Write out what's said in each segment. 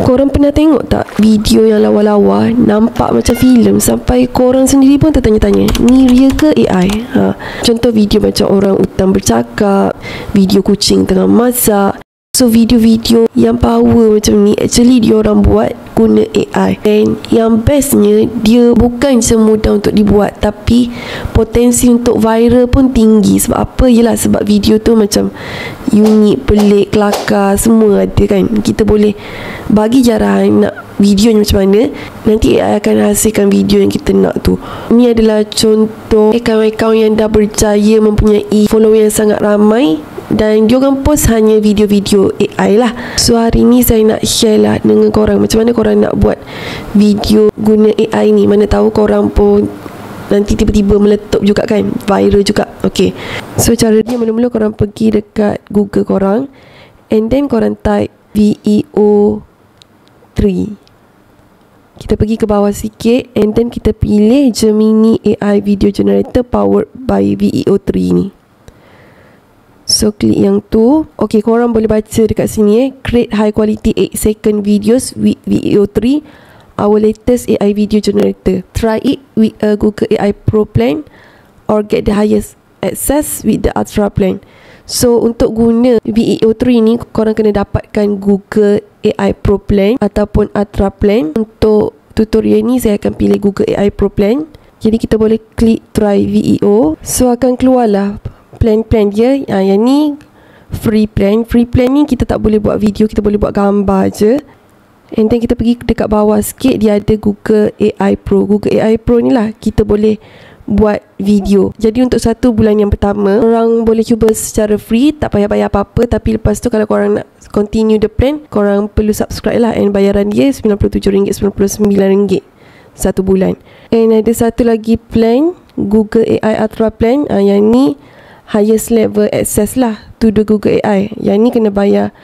Korang pernah tengok tak video yang lawa-lawa nampak macam filem sampai korang sendiri pun tertanya-tanya, ni real ke AI? Contoh video macam orang hutan bercakap, video kucing tengah masak. So video-video yang power macam ni actually dia orang buat guna AI. Dan yang bestnya, dia bukan semudah untuk dibuat, tapi potensi untuk viral pun tinggi. Sebab apa? Yelah, sebab video tu macam unik, pelik, kelakar, semua ada kan. Kita boleh bagi jarahan nak video macam mana, nanti AI akan hasilkan video yang kita nak tu. Ini adalah contoh akaun-akaun yang dah berjaya mempunyai follower yang sangat ramai, dan diorang post hanya video-video AI lah. So hari ni saya nak share lah dengan korang macam mana korang nak buat video guna AI ni. Mana tahu korang pun nanti tiba-tiba meletup juga kan, viral juga. Okay, so cara dia, mula-mula korang pergi dekat Google korang, and then korang type VEO3. Kita pergi ke bawah sikit, and then kita pilih Gemini AI Video Generator powered by VEO3 ni. So klik yang tu. Okay, korang boleh baca dekat sini create high quality 8 second videos with VEO3, our latest AI video generator. Try it with a Google AI Pro plan or get the highest access with the Ultra plan. So untuk guna VEO3 ni, korang kena dapatkan Google AI Pro plan ataupun Ultra plan. Untuk tutorial ni saya akan pilih Google AI Pro plan. Jadi kita boleh klik try VEO. So akan keluarlah plan-plan dia. Yang ni free plan. Free plan ni kita tak boleh buat video, kita boleh buat gambar je. And then kita pergi dekat bawah sikit, dia ada Google AI Pro. Google AI Pro ni lah kita boleh buat video. Jadi untuk 1 bulan yang pertama, korang boleh cuba secara free, tak payah bayar apa-apa. Tapi lepas tu kalau korang nak continue the plan, korang perlu subscribe lah. And bayaran dia RM97.99 1 bulan. And ada satu lagi plan, Google AI Ultra plan. Yang ni highest level access lah to the Google AI. Yang ni kena bayar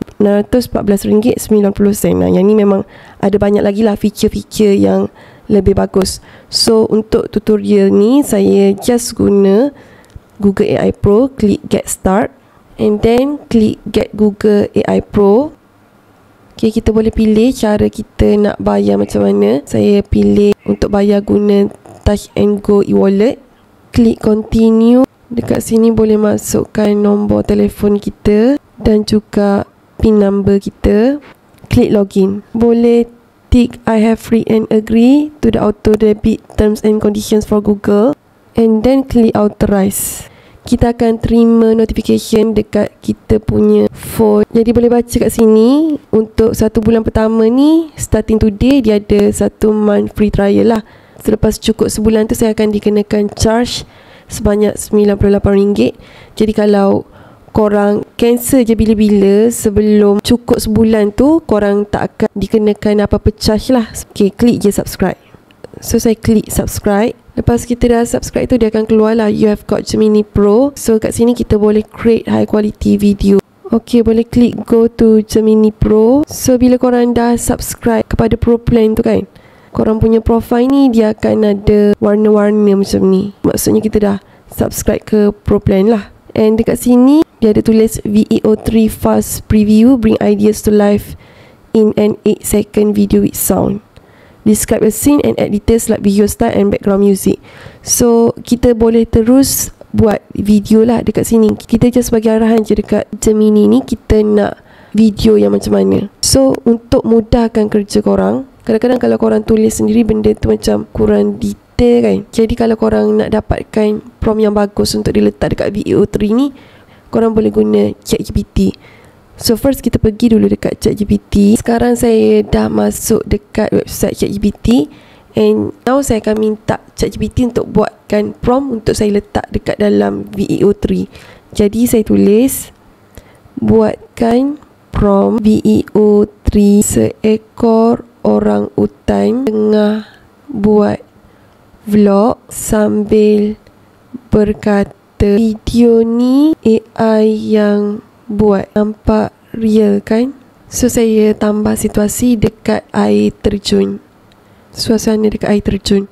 RM614.90. Yang ni memang ada banyak lagi lah feature-feature yang lebih bagus. So untuk tutorial ni saya just guna Google AI Pro. Klik get start, and then klik get Google AI Pro. Okay, kita boleh pilih cara kita nak bayar macam mana. Saya pilih untuk bayar guna Touch and Go e-wallet. Klik continue. Dekat sini boleh masukkan nombor telefon kita dan juga PIN number kita. Klik login. Boleh tick I have free and agree to the auto debit terms and conditions for Google, and then klik authorize. Kita akan terima notification dekat kita punya phone. Jadi boleh baca kat sini, untuk 1 bulan pertama ni starting today dia ada 1 month free trial lah. Selepas cukup sebulan tu saya akan dikenakan charge sebanyak RM98. Jadi kalau korang cancel je bila-bila sebelum cukup sebulan tu, korang tak akan dikenakan apa-apa charge lah. Okay, klik je subscribe. So saya klik subscribe. Lepas kita dah subscribe tu, dia akan keluar lah you have got Gemini Pro. So kat sini kita boleh create high quality video. Okay, boleh klik go to Gemini Pro. So bila korang dah subscribe kepada Pro plan tu kan, korang punya profile ni dia akan ada warna-warna macam ni. Maksudnya kita dah subscribe ke Pro plan lah. And dekat sini dia ada tulis VEO3 fast preview, bring ideas to life in an 8 second video with sound. Describe a scene and add details like video style and background music. So kita boleh terus buat video lah dekat sini. Kita just bagi arahan je dekat Gemini ni, kita nak video yang macam mana. So untuk mudahkan kerja korang, kadang-kadang kalau korang tulis sendiri benda tu macam kurang detail kan. Jadi kalau korang nak dapatkan prompt yang bagus untuk diletak dekat VEO3 ni, korang boleh guna ChatGPT. So first kita pergi dulu dekat ChatGPT. Sekarang saya dah masuk dekat website ChatGPT, and now saya akan minta ChatGPT untuk buatkan prompt untuk saya letak dekat dalam VEO3. Jadi saya tulis, buatkan prompt VEO3, seekor orang hutan tengah buat vlog sambil berkata, video ni AI yang buat, nampak real kan? So saya tambah situasi dekat air terjun, suasana dekat air terjun.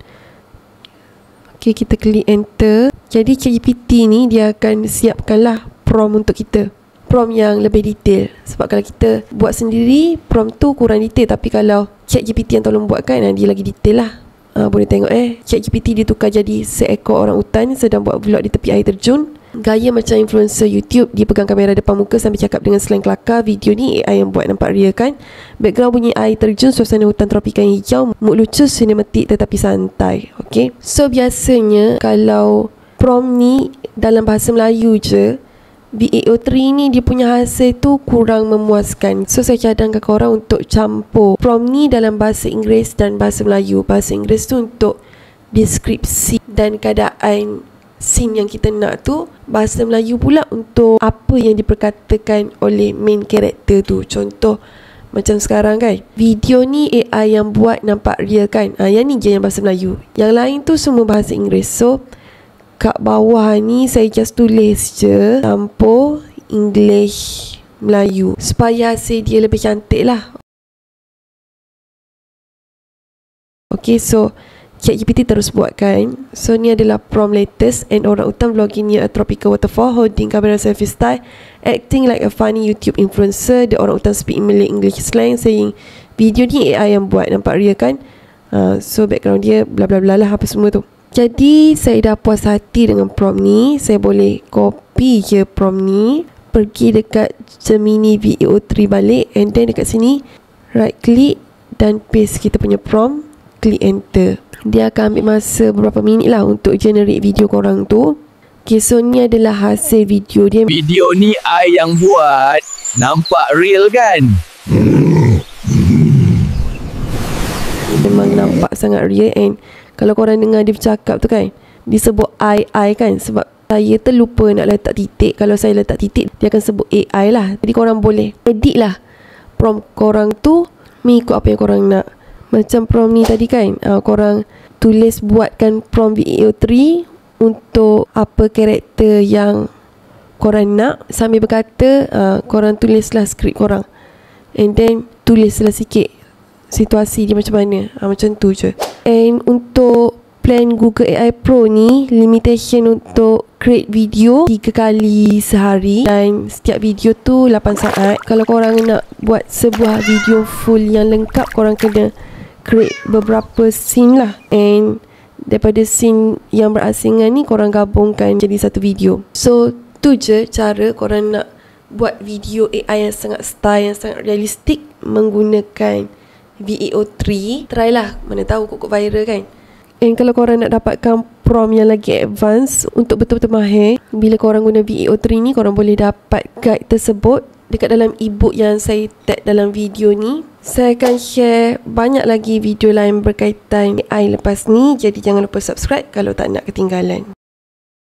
Okay, kita klik enter. Jadi ChatGPT ni dia akan siapkanlah prompt untuk kita. prompt yang lebih detail. Sebab kalau kita buat sendiri, prompt tu kurang detail. Tapi kalau ChatGPT yang tolong buatkan, dia lagi detail lah. Boleh tengok ChatGPT dia tukar jadi seekor orang utan sedang buat vlog di tepi air terjun. Gaya macam influencer YouTube. Dia pegang kamera depan muka sambil cakap dengan slang kelakar. Video ni AI yang buat, nampak real kan? Background bunyi air terjun, suasana hutan tropika yang hijau. Mood lucu, sinematik tetapi santai. Okay, so biasanya kalau prompt ni dalam bahasa Melayu je, VAO3 ni dia punya hasil tu kurang memuaskan. So saya cadangkan korang untuk campur prompt ni dalam bahasa Inggeris dan bahasa Melayu. Bahasa Inggeris tu untuk deskripsi dan keadaan scene yang kita nak tu. Bahasa Melayu pula untuk apa yang diperkatakan oleh main character tu. Contoh macam sekarang kan, video ni AI yang buat, nampak real kan? Yang ni je yang bahasa Melayu, yang lain tu semua bahasa Inggeris. So kat bawah ni saya just tulis je campur English Melayu supaya hasil dia lebih cantik lah. Okay, so ChatGPT terus buatkan. So ni adalah prompt latest. And orang utan vlogging near a tropical waterfall, holding camera selfie style, acting like a funny YouTube influencer. The orang utan speak Malay English slang, saying video ni AI yang buat, nampak real kan? So background dia bla bla bla lah, apa semua tu. Jadi saya dah puas hati dengan prompt ni. Saya boleh copy je prompt ni, pergi dekat Gemini VAO3 balik, and then dekat sini right click dan paste kita punya prompt, klik enter. Dia akan ambil masa beberapa minit lah untuk generate video korang tu. Okay, so ni adalah hasil video dia. Video ni I yang buat, nampak real kan? Memang nampak sangat real. And kalau korang dengar dia bercakap tu kan, disebut I kan, sebab saya terlupa nak letak titik. Kalau saya letak titik, dia akan sebut AI lah. Jadi korang boleh edit lah prompt korang tu mengikut apa yang korang nak. Macam prompt ni tadi kan, korang tulis buatkan prompt VAO3 untuk apa karakter yang korang nak. Sambil berkata, korang tulislah skrip korang, and then tulislah sikit situasi dia macam mana. Macam tu je. And untuk plan Google AI Pro ni, limitation untuk create video 3 kali sehari, dan setiap video tu 8 saat. Kalau korang nak buat sebuah video full yang lengkap, korang kena create beberapa scene lah. And daripada scene yang berasingan ni, korang gabungkan jadi satu video. So tu je cara korang nak buat video AI yang sangat style, yang sangat realistik menggunakan VAO3. Try lah, mana tahu kok viral kan. And kalau korang nak dapatkan prompt yang lagi advance untuk betul-betul mahir, bila korang guna VAO3 ni, korang boleh dapat guide tersebut dekat dalam ebook yang saya tag dalam video ni. Saya akan share banyak lagi video lain berkaitan AI lepas ni. Jadi jangan lupa subscribe kalau tak nak ketinggalan.